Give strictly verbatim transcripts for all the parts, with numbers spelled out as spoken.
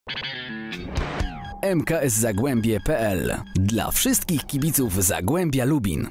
M K S Zagłębie kropka p l. Dla wszystkich kibiców Zagłębia Lubin.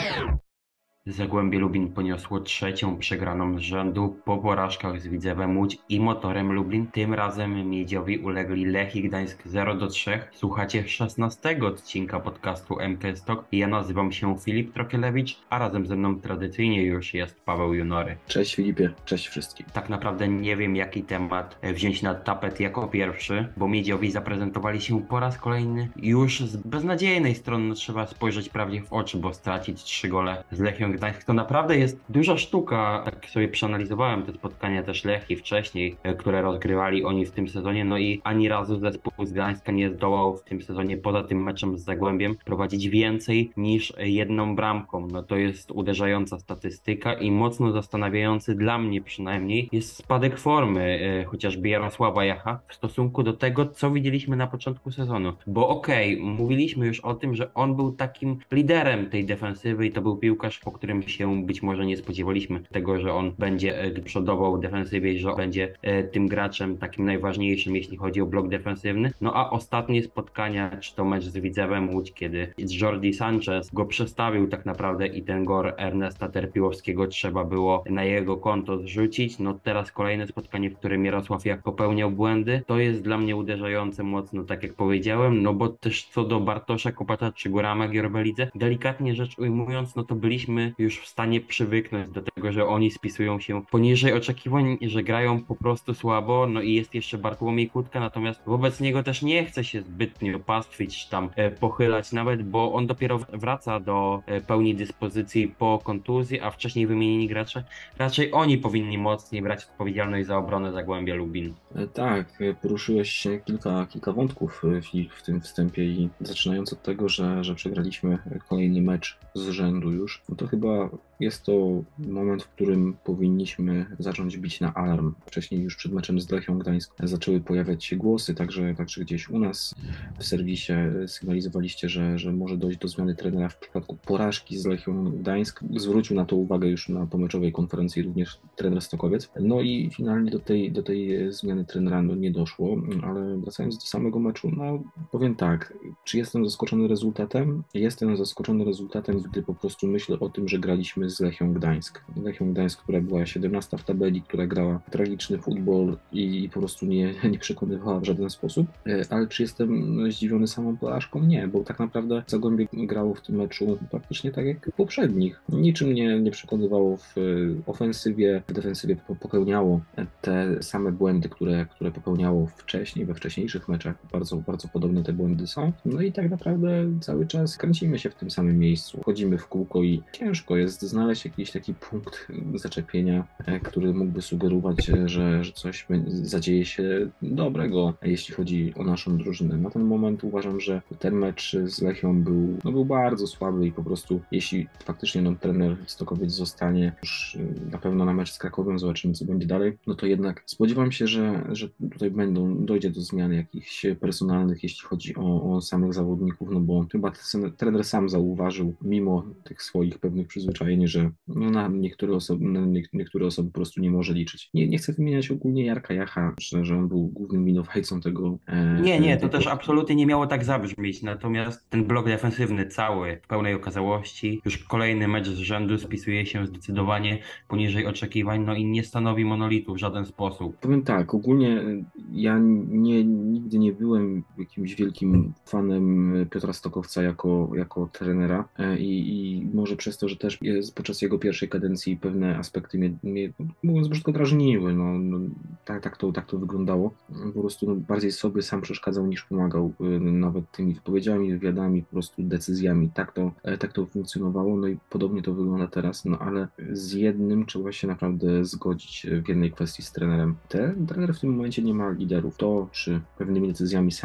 Zagłębie Lubin poniosło trzecią przegraną z rzędu po porażkach z Widzewem Łódź i Motorem Lublin. Tym razem Miedziowi ulegli Lechii Gdańsk zero do trzech. Słuchacie szesnastego odcinka podcastu M K S Talk. Ja nazywam się Filip Trokielewicz, a razem ze mną tradycyjnie już jest Paweł Junory. Cześć Filipie, cześć wszystkim. Tak naprawdę nie wiem, jaki temat wziąć na tapet jako pierwszy, bo Miedziowi zaprezentowali się po raz kolejny już z beznadziejnej strony. Trzeba spojrzeć prawdzie w oczy, bo stracić trzy gole z Lechią Gdańsk to naprawdę jest duża sztuka. Tak sobie przeanalizowałem te spotkania też Lechii wcześniej, które rozgrywali oni w tym sezonie, no i ani razu zespół z Gdańska nie zdołał w tym sezonie, poza tym meczem z Zagłębiem, prowadzić więcej niż jedną bramką. No to jest uderzająca statystyka i mocno zastanawiający dla mnie przynajmniej jest spadek formy chociażby Jarosława Jacha w stosunku do tego, co widzieliśmy na początku sezonu. Bo okej, okay, mówiliśmy już o tym, że on był takim liderem tej defensywy i to był piłkarz, po którym się być może nie spodziewaliśmy tego, że on będzie przodował w defensywie i że będzie tym graczem takim najważniejszym, jeśli chodzi o blok defensywny. No a ostatnie spotkania, czy to mecz z Widzewem Łódź, kiedy Jordi Sanchez go przestawił tak naprawdę i ten gol Ernesta Terpiłowskiego trzeba było na jego konto zrzucić. No teraz kolejne spotkanie, w którym Jarosław Jak popełniał błędy, to jest dla mnie uderzające mocno, tak jak powiedziałem, no bo też co do Bartosza Kopacza czy Gurama Gierbelidze, delikatnie rzecz ujmując, no to byliśmy już w stanie przywyknąć do tego, że oni spisują się poniżej oczekiwań, że grają po prostu słabo, no i jest jeszcze Bartłomiej Kłódka, natomiast wobec niego też nie chce się zbytnio pastwić, czy tam e, pochylać nawet, bo on dopiero wraca do e, pełni dyspozycji po kontuzji, a wcześniej wymienieni gracze, raczej oni powinni mocniej brać odpowiedzialność za obronę Zagłębia Lubin. E, tak, poruszyłeś się kilka, kilka wątków w, w tym wstępie i zaczynając od tego, że, że przegraliśmy kolejny mecz z rzędu już, no to chyba jest to moment, w którym powinniśmy zacząć bić na alarm. Wcześniej już przed meczem z Lechią Gdańsk zaczęły pojawiać się głosy, także, także gdzieś u nas w serwisie sygnalizowaliście, że, że może dojść do zmiany trenera w przypadku porażki z Lechią Gdańsk. Zwrócił na to uwagę już na pomeczowej konferencji również trener Stokowiec. No i finalnie do tej, do tej zmiany trenera no nie doszło, ale wracając do samego meczu, no powiem tak, czy jestem zaskoczony rezultatem? Jestem zaskoczony rezultatem, gdy po prostu myślę o tym, że graliśmy z Lechią Gdańsk. Lechią Gdańsk, która była siedemnasta w tabeli, która grała tragiczny futbol i po prostu nie, nie przekonywała w żaden sposób. Ale czy jestem zdziwiony samą porażką? Nie, bo tak naprawdę Zagłębie grało w tym meczu praktycznie tak jak poprzednich. Niczym nie, nie przekonywało w ofensywie, w defensywie popełniało te same błędy, które, które popełniało wcześniej, we wcześniejszych meczach. Bardzo, bardzo podobne te błędy są. No i tak naprawdę cały czas kręcimy się w tym samym miejscu. Chodzimy w kółko i ciężko jest znaleźć jakiś taki punkt zaczepienia, który mógłby sugerować, że, że coś zadzieje się dobrego, jeśli chodzi o naszą drużynę. Na ten moment uważam, że ten mecz z Lechią był, no był bardzo słaby i po prostu jeśli faktycznie no, trener Stokowiec zostanie już na pewno na mecz z Krakowem, zobaczymy co będzie dalej, no to jednak spodziewam się, że, że tutaj będą, dojdzie do zmian jakichś personalnych, jeśli chodzi o, o samych zawodników, no bo chyba ten trener sam zauważył, mimo tych swoich pewnych przyzwyczajeń, że no na niektóre osoby, na niektóre osoby po prostu nie może liczyć. Nie, nie chcę wymieniać ogólnie Jarka Jacha, że, że on był głównym winowajcą tego. E, nie, nie, to też absolutnie nie miało tak zabrzmieć, natomiast ten blok defensywny cały w pełnej okazałości, już kolejny mecz z rzędu spisuje się zdecydowanie poniżej oczekiwań, no i nie stanowi monolitu w żaden sposób. Powiem tak, ogólnie ja nie, nigdy nie byłem jakimś wielkim fanem Piotra Stokowca jako, jako trenera i, i może przez to, że też jest podczas jego pierwszej kadencji pewne aspekty mnie, mnie mówiąc brzydko, drażniły. No, no, tak, tak, to, tak to wyglądało. Po prostu no, bardziej sobie sam przeszkadzał niż pomagał. Nawet tymi wypowiedziami, wywiadami, po prostu decyzjami. Tak to, tak to funkcjonowało. No i podobnie to wygląda teraz. No ale z jednym trzeba się naprawdę zgodzić w jednej kwestii z trenerem. Ten trener w tym momencie nie ma liderów. To, czy pewnymi decyzjami sam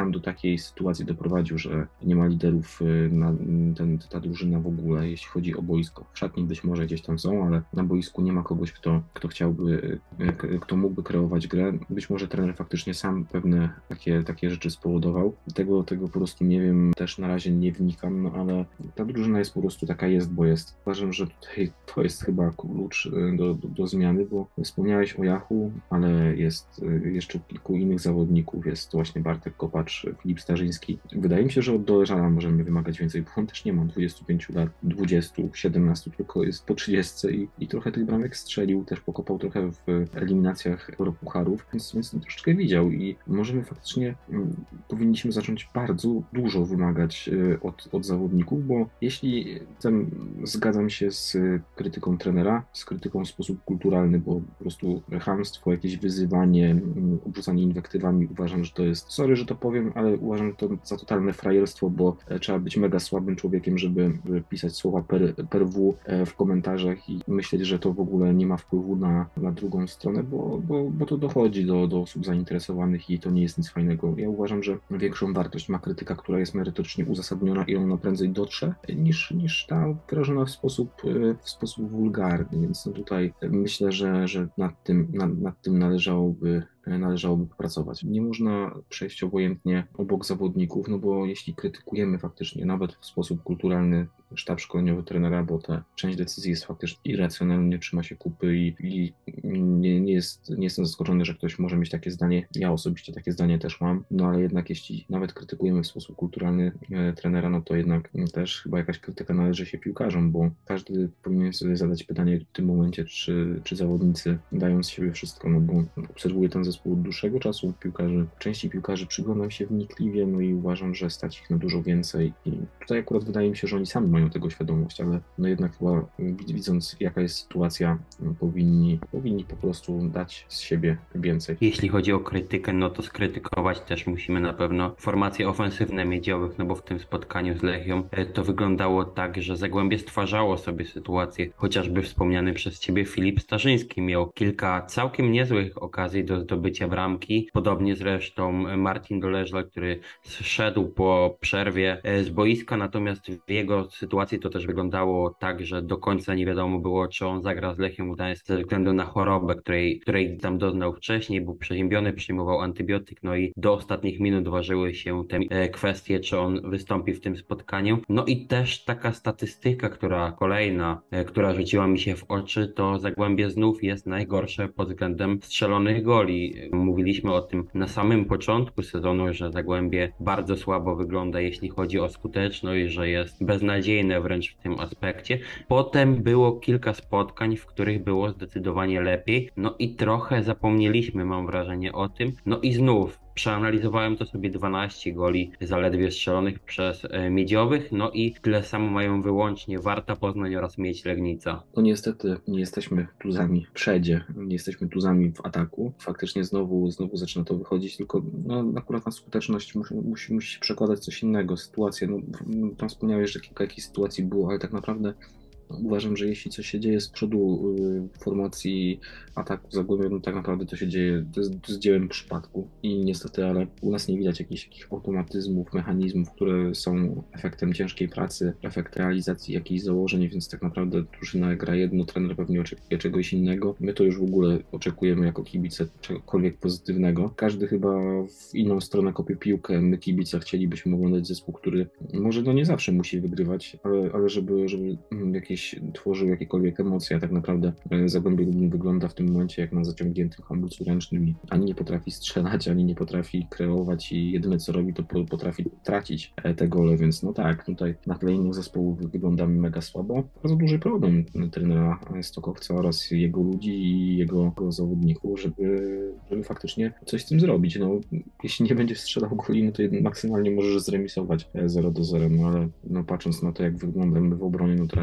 sam do takiej sytuacji doprowadził, że nie ma liderów na ten, ta drużyna w ogóle, jeśli chodzi o boisko. W szatni być może gdzieś tam są, ale na boisku nie ma kogoś, kto, kto chciałby, kto mógłby kreować grę. Być może trener faktycznie sam pewne takie, takie rzeczy spowodował. Tego, tego po prostu nie wiem, też na razie nie wnikam, no ale ta drużyna jest po prostu taka jest, bo jest. Uważam, że tutaj to jest chyba klucz do, do, do zmiany, bo wspomniałeś o Jachu, ale jest jeszcze kilku innych zawodników. Jest właśnie Bartek Kopacz, Filip Starzyński. Wydaje mi się, że od Doleżala możemy wymagać więcej, bo on też nie ma dwudziestu pięciu lat, dwudziestu, siedemnastu, tylko jest po trzydziestce i, i trochę tych bramek strzelił, też pokopał trochę w eliminacjach Europucharów, więc, więc troszeczkę widział i możemy faktycznie, m, powinniśmy zacząć bardzo dużo wymagać y, od, od zawodników, bo jeśli tam zgadzam się z krytyką trenera, z krytyką w sposób kulturalny, bo po prostu chamstwo, jakieś wyzywanie, m, obrzucanie inwektywami, uważam, że to jest, sorry, że to powiem, ale uważam to za totalne frajerstwo, bo e, trzeba być mega słabym człowiekiem, żeby, żeby pisać słowa per, per w e, w komentarzach i myśleć, że to w ogóle nie ma wpływu na, na drugą stronę, bo, bo, bo to dochodzi do, do osób zainteresowanych i to nie jest nic fajnego. Ja uważam, że większą wartość ma krytyka, która jest merytorycznie uzasadniona i ona prędzej dotrze, niż, niż ta wyrażona w sposób, e, w sposób wulgarny, więc no tutaj myślę, że, że nad tym, nad, nad tym należałoby należałoby popracować. Nie można przejść obojętnie obok zawodników, no bo jeśli krytykujemy faktycznie nawet w sposób kulturalny sztab szkoleniowy trenera, bo ta część decyzji jest faktycznie irracjonalnie, trzyma się kupy i, i nie, nie, jest, nie jestem zaskoczony, że ktoś może mieć takie zdanie. Ja osobiście takie zdanie też mam, no ale jednak jeśli nawet krytykujemy w sposób kulturalny e, trenera, no to jednak też chyba jakaś krytyka należy się piłkarzom, bo każdy powinien sobie zadać pytanie w tym momencie, czy, czy zawodnicy dają z siebie wszystko, no bo obserwuję ten zespół od dłuższego czasu, piłkarzy, części piłkarzy przyglądam się wnikliwie, no i uważam, że stać ich na dużo więcej i tutaj akurat wydaje mi się, że oni sami mają tego świadomość, ale no jednak chyba widząc jaka jest sytuacja, no powinni, powinni po prostu dać z siebie więcej. Jeśli chodzi o krytykę, no to skrytykować też musimy na pewno formacje ofensywne Miedziowych, no bo w tym spotkaniu z Lechią to wyglądało tak, że Zagłębie stwarzało sobie sytuację, chociażby wspomniany przez ciebie Filip Starzyński miał kilka całkiem niezłych okazji do zdobycia bramki, podobnie zresztą Martin Doleżal, który zszedł po przerwie z boiska, natomiast w jego sytuacji to też wyglądało tak, że do końca nie wiadomo było, czy on zagra z Lechią Gdańsk ze względu na chorobę, której, której tam doznał wcześniej, był przeziębiony, przyjmował antybiotyk, no i do ostatnich minut ważyły się te kwestie, czy on wystąpi w tym spotkaniu. No i też taka statystyka, która kolejna, która rzuciła mi się w oczy, to Zagłębie znów jest najgorsze pod względem strzelonych goli. Mówiliśmy o tym na samym początku sezonu, że Zagłębie bardzo słabo wygląda, jeśli chodzi o skuteczność, że jest beznadziejne wręcz w tym aspekcie. Potem było kilka spotkań, w których było zdecydowanie lepiej, no i trochę zapomnieliśmy, mam wrażenie, o tym. No i znów przeanalizowałem to sobie dwanaście goli zaledwie strzelonych przez e, Miedziowych, no i tyle samo mają wyłącznie Warta Poznań oraz Miedź Legnica. No niestety nie jesteśmy tuzami w przedzie, nie jesteśmy tuzami w ataku. Faktycznie znowu, znowu zaczyna to wychodzić, tylko no, akurat na skuteczność musi, musi, musi się przekładać coś innego. Sytuacje, no tam wspomniałeś, że kilka jakichś sytuacji było, ale tak naprawdę uważam, że jeśli coś się dzieje z przodu w formacji ataku Zagłębia, no tak naprawdę to się dzieje, to jest, to jest dziełem przypadku i niestety, ale u nas nie widać jakichś, jakichś automatyzmów, mechanizmów, które są efektem ciężkiej pracy, efekt realizacji jakichś założeń, więc tak naprawdę drużyna gra jedno, trener pewnie oczekuje czegoś innego. My to już w ogóle oczekujemy jako kibice czegokolwiek pozytywnego. Każdy chyba w inną stronę kopie piłkę. My kibice chcielibyśmy oglądać zespół, który może no nie zawsze musi wygrywać, ale, ale żeby, żeby jakieś tworzył jakiekolwiek emocje, a tak naprawdę Zagłębie Lubin wygląda w tym momencie jak na zaciągniętym hamulcu ręcznym i ani nie potrafi strzelać, ani nie potrafi kreować i jedyne co robi, to potrafi tracić te gole, więc no tak, tutaj na tle innych zespołów wyglądamy mega słabo. Bardzo duży problem trenera Stokowca oraz jego ludzi i jego, jego zawodników, żeby, żeby faktycznie coś z tym zrobić. No, jeśli nie będzie strzelał goli, no to maksymalnie możesz zremisować zero do zera, no ale no, patrząc na to, jak wyglądamy w obronie, no to raczej nam jakieś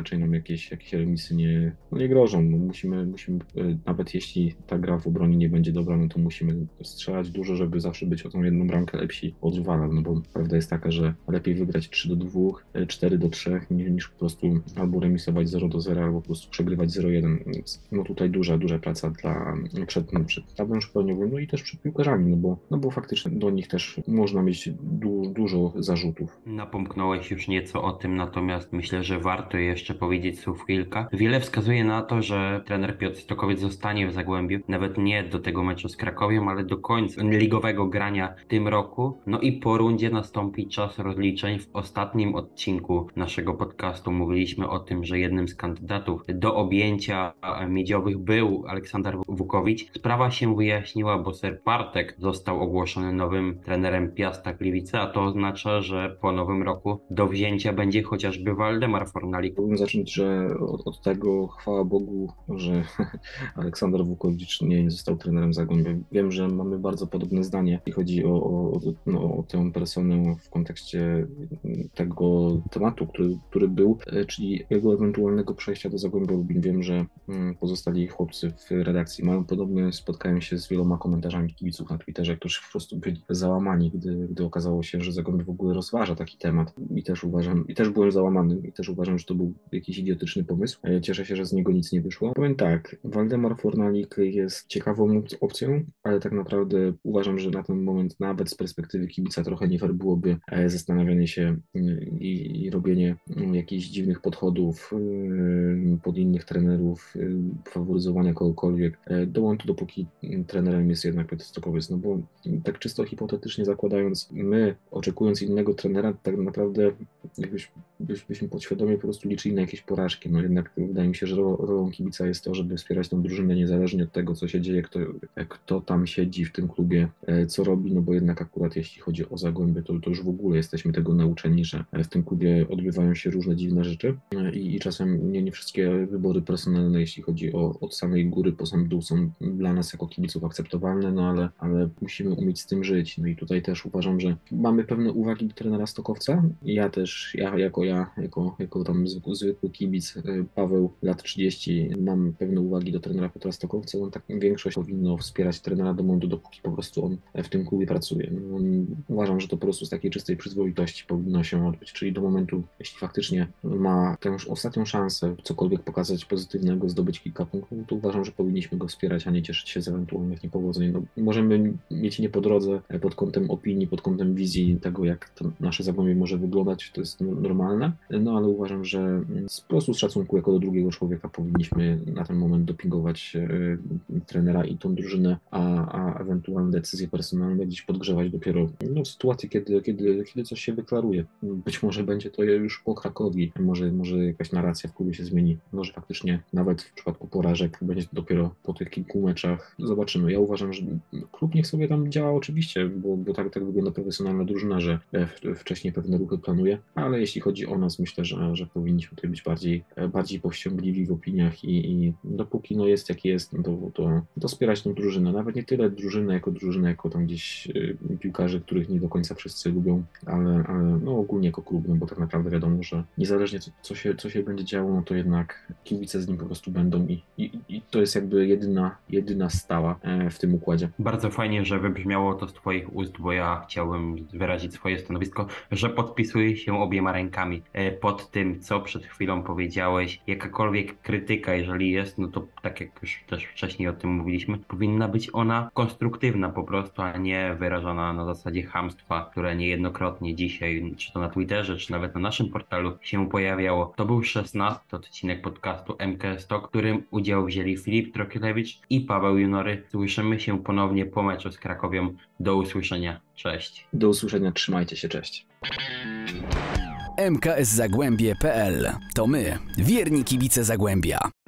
jakieś, jakieś remisy nie, no nie grożą. No musimy, musimy, nawet jeśli ta gra w obronie nie będzie dobra, no to musimy strzelać dużo, żeby zawsze być o tą jedną bramkę lepsi od rywala, no bo prawda jest taka, że lepiej wygrać trzy do dwóch, cztery do trzech, niż, niż po prostu albo remisować zero do zera, albo po prostu przegrywać zero jeden. Więc no tutaj duża, duża praca dla, przed, no, przed sztabem szkoleniowym, no i też przed piłkarzami, no bo, no bo faktycznie do nich też można mieć du, dużo zarzutów. Napomknąłeś już nieco o tym, natomiast myślę, że warto jeszcze powiedzieć słów kilka. Wiele wskazuje na to, że trener Piotr Stokowiec zostanie w Zagłębiu, nawet nie do tego meczu z Krakowiem, ale do końca ligowego grania w tym roku. No i po rundzie nastąpi czas rozliczeń. W ostatnim odcinku naszego podcastu mówiliśmy o tym, że jednym z kandydatów do objęcia miedziowych był Aleksander Wukowicz. Sprawa się wyjaśniła, bo Ser Bartek został ogłoszony nowym trenerem Piasta Gliwice, a to oznacza, że po nowym roku do wzięcia będzie chociażby Waldemar Fornalik. Chciałbym zacząć, że od, od tego chwała Bogu, że Aleksander Wukowicz nie został trenerem Zagłębia. Wiem, że mamy bardzo podobne zdanie, jeśli chodzi o, o, no, o tę personę w kontekście tego tematu, który, który był, czyli jego ewentualnego przejścia do Zagłębia Lubin. Wiem, że pozostali chłopcy w redakcji mają podobne, spotkałem się z wieloma komentarzami kibiców na Twitterze, którzy po prostu byli załamani, gdy, gdy okazało się, że Zagłębie w ogóle rozważa taki temat. I też uważam, i też byłem załamany, i też uważam, że to był jakiś idiotyczny pomysł. Cieszę się, że z niego nic nie wyszło. Powiem tak, Waldemar Fornalik jest ciekawą opcją, ale tak naprawdę uważam, że na ten moment nawet z perspektywy kibica trochę nie fair byłoby zastanawianie się i, i robienie jakichś dziwnych podchodów pod innych trenerów, faworyzowania kogokolwiek. Dołącz dopóki trenerem jest jednak Piotr Stokowiec, no bo tak czysto hipotetycznie zakładając, my oczekując innego trenera, tak naprawdę jakbyś, byś, byśmy podświadomie po prostu liczyli na jakieś porażki. No jednak wydaje mi się, że rolą kibica jest to, żeby wspierać tę drużynę niezależnie od tego, co się dzieje, kto, kto tam siedzi w tym klubie, co robi, no bo jednak akurat jeśli chodzi o Zagłębie, to, to już w ogóle jesteśmy tego nauczeni, że w tym klubie odbywają się różne dziwne rzeczy i, i czasem nie, nie wszystkie wybory personalne, jeśli chodzi o od samej góry po sam dół, są dla nas jako kibiców akceptowalne, no ale, ale musimy umieć z tym żyć. No i tutaj też uważam, że mamy pewne uwagi do trenera Stokowca. Ja też, ja jako ja, jako, jako tam zwykły, zwykły kibic, Paweł, lat trzydzieści, mam pewne uwagi do trenera Piotra Stokowca. On tak większość powinno wspierać trenera do momentu, dopóki po prostu on w tym klubie pracuje. No, uważam, że to po prostu z takiej czystej przyzwoitości powinno się odbyć, czyli do momentu, jeśli faktycznie ma tę ostatnią szansę cokolwiek pokazać pozytywnego, zdobyć kilka punktów, to uważam, że powinniśmy go wspierać, a nie cieszyć się z ewentualnych niepowodzeń. No, możemy mieć nie po drodze pod kątem opinii, pod kątem wizji tego, jak to nasze Zagłębie może wyglądać, to jest normalne, no ale uważam, że z, po prostu z szacunku jako do drugiego człowieka powinniśmy na ten moment dopingować y, trenera i tą drużynę, a, a ewentualne decyzje personalne gdzieś podgrzewać dopiero no, w sytuacji, kiedy, kiedy, kiedy coś się wyklaruje. Być może będzie to już po Krakowi, może, może jakaś narracja w klubie się zmieni, może faktycznie nawet w przypadku porażek będzie to dopiero po tych kilku meczach. Zobaczymy. Ja uważam, że klub niech sobie tam działa oczywiście, bo, bo tak, tak wygląda profesjonalna drużyna, że wcześniej pewne ruchy planuje, ale jeśli chodzi o nas, myślę, że, że powinniśmy tutaj być bardziej, bardziej powściągliwi w opiniach i, i dopóki no jest jak jest, no to, to, to wspierać tę drużynę. Nawet nie tyle drużynę jako drużynę, jako tam gdzieś y, piłkarzy, których nie do końca wszyscy lubią, ale, ale no ogólnie jako klub, no bo tak naprawdę wiadomo, że niezależnie co, co, się, co się będzie działo, no to jednak kibice z nim po prostu będą i, i, i to jest jakby jedyna, jedyna stała w tym układzie. Bardzo fajnie, że wybrzmiało to z Twoich ust, bo ja chciałbym wyrazić swoje stanowisko, że podpisuję się obiema rękami pod tym, co przed chwilą powiedziałeś. Jakakolwiek krytyka, jeżeli jest, no to tak jak już też wcześniej o tym mówiliśmy, powinna być ona konstruktywna po prostu, a nie wyrażona na zasadzie chamstwa, które niejednokrotnie dzisiaj, czy to na Twitterze, czy nawet na naszym portalu się pojawiało. To był szesnasty odcinek podcastu M K S Talk, w którym udział wzięli Filip Trokielewicz i Paweł Junory. Słyszymy się ponownie po meczu z Krakowią. Do usłyszenia. Cześć. Do usłyszenia. Trzymajcie się. Cześć. M K S Zagłębie kropka p l. To my, wierni kibice Zagłębia.